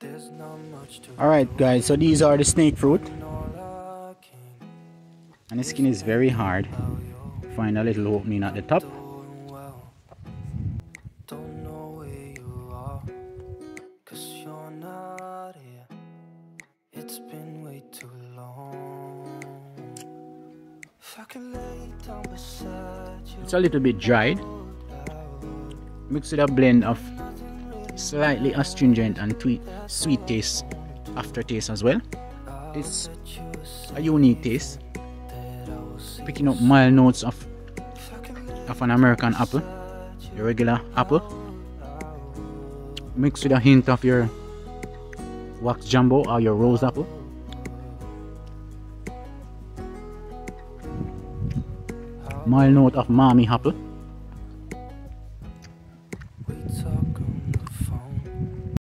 Alright guys, so these are the snake fruit. And the skin is very hard. Find a little opening at the top. It's a little bit dried, mixed with a blend of slightly astringent and sweet taste, aftertaste as well. It's a unique taste, picking up mild notes of an American apple, the regular apple, mixed with a hint of your wax jumbo or your rose apple. Mild note of Mami apple.